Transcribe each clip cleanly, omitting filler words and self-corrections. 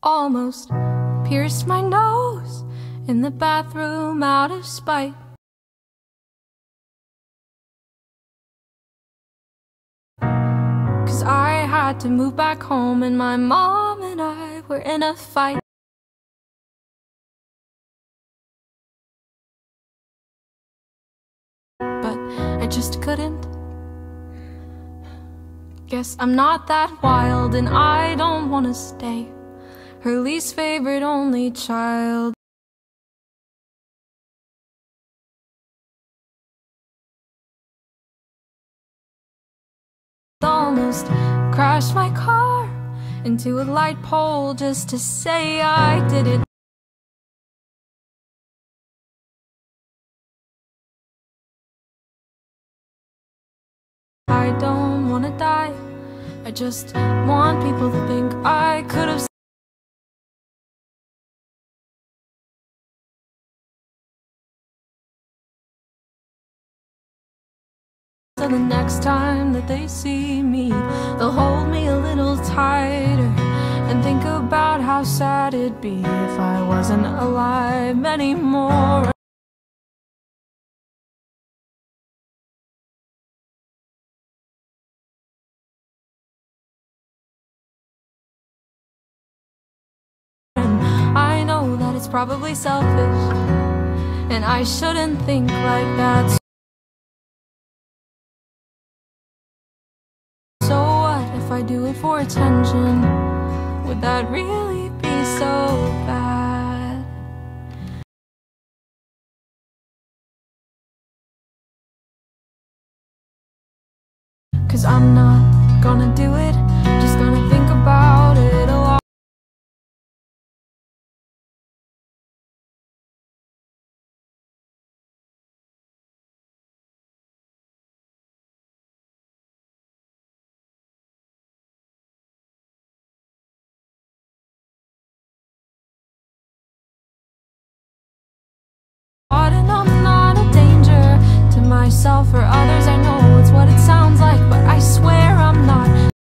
almost pierced my nose in the bathroom out of spite. Cause I had to move back home and my mom and I were in a fight. But I just couldn't. Guess I'm not that wild and I don't wanna stay her least favorite only child. Almost crashed my car into a light pole just to say I did it. I don't wanna die, I just want people to think I could have. So the next time that they see me, they'll hold me a little tighter and think about how sad it'd be if I wasn't alive anymore. And I know that it's probably selfish, and I shouldn't think like that. So what if I do it for attention? Would that really be so bad? Cause I'm not gonna do it, just gonna think about it a lot. And I'm not a danger to myself or others. I know it's what it sounds like, but I swear I'm not.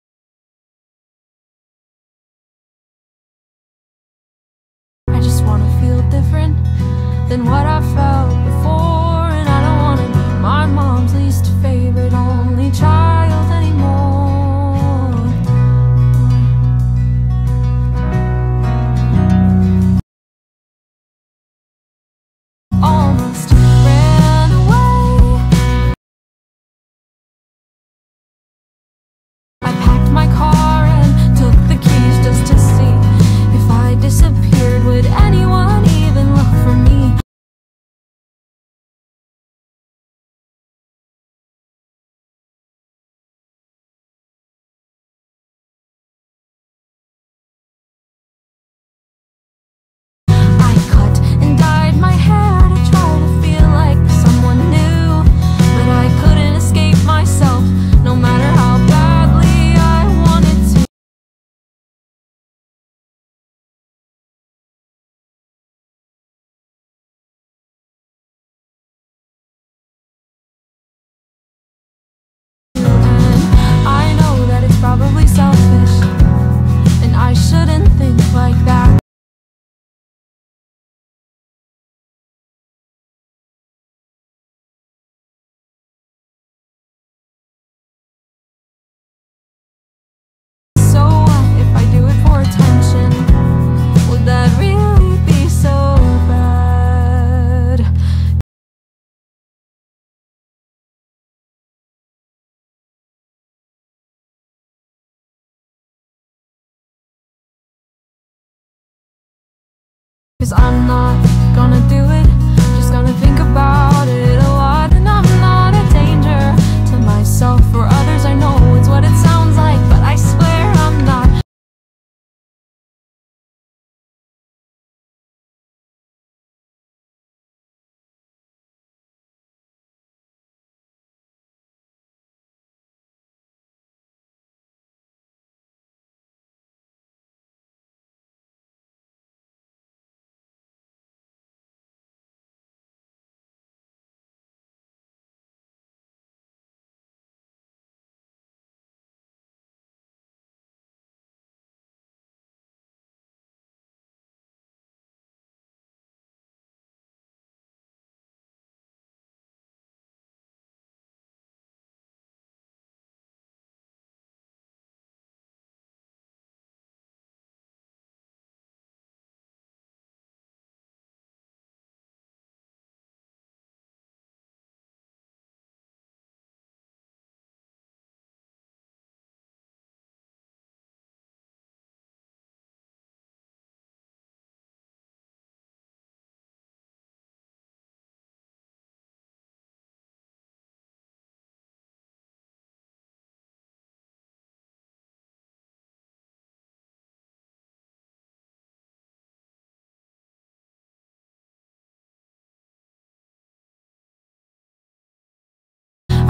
I just wanna feel different than what I felt before, and I don't wanna be my mom's least favorite only child anymore. Almost ran away. I packed my car and took the keys just to see if I disappeared, would anyone even look for me? I cut and dyed my hair to try to feel like someone new, but I couldn't escape myself, no matter how badly I wanted to. And I know that it's probably selfish, and I shouldn't think like that. So what if I do it for attention? Would that really be so bad? Cause I'm not gonna do it, just gonna think about it a lot. And I'm not a danger to myself or others. I know it's what it sounds like, but I swear I'm not.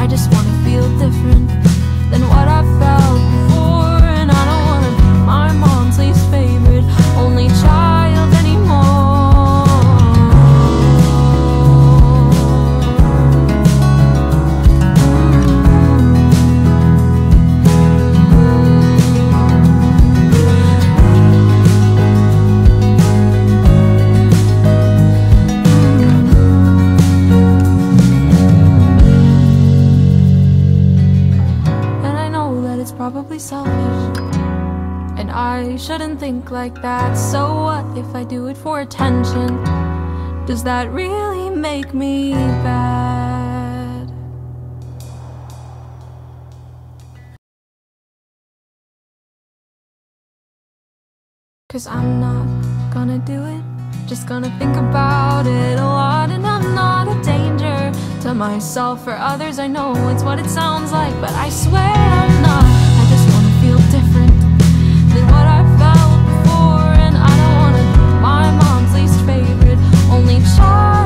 I just wanna feel different than what I felt before. And I don't wanna be my mom's least favorite only child anymore. Probably selfish, and I shouldn't think like that. So what if I do it for attention? Does that really make me bad? Cause I'm not gonna do it, just gonna think about it a lot. And I'm not a danger to myself or others. I know it's what it sounds like, but I swear I'm not. I just wanna feel different than what I felt before. And I don't wanna be my mom's least favorite only child